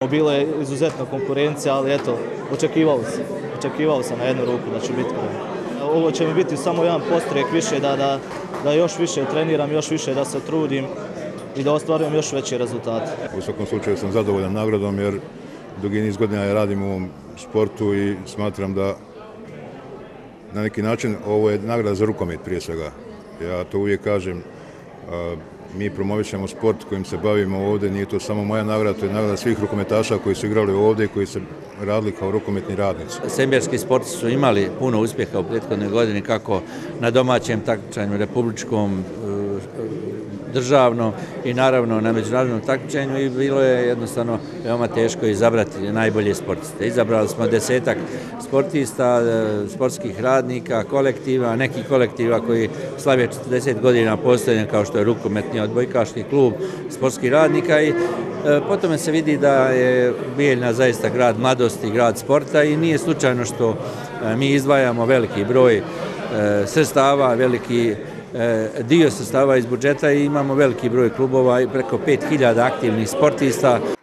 Bilo je izuzetna konkurencija, ali eto, očekivao sam na jednu ruku da će biti. Ovo će mi biti samo jedan podstrek više da još više treniram, još više da se trudim i da ostvarujem još veće rezultate. U svakom slučaju sam zadovoljan nagradom jer dugi niz godina ja radim u ovom sportu i smatram da na neki način ovo je nagrada za rukomet prije svega. Ja to uvijek kažem, mi promovišemo sport kojim se bavimo ovdje, nije to samo moja nagrada, to je nagrada svih rukometaša koji su igrali ovdje i koji su radili kao rukometni radnici. Semberski sportisti su imali puno uspjeha u prethodnoj godini kako na domaćem takmičenju, republičkom, državnom i naravno na međunarodnom takmičenju i bilo je jednostavno veoma teško izabrati najbolje sportiste. Izabrali smo 10-ak sportista, sportskih radnika, kolektiva, nekih kolektiva koji slave 40 godina postojanja kao što je rukometni odbojkaški klub sportskih radnika i po tome se vidi da je Bijeljina zaista grad mladosti, grad sporta i nije slučajno što mi izdvajamo veliki broj sredstava, veliki dio sredstava iz budžeta i imamo veliki broj klubova i preko 5000 aktivnih sportista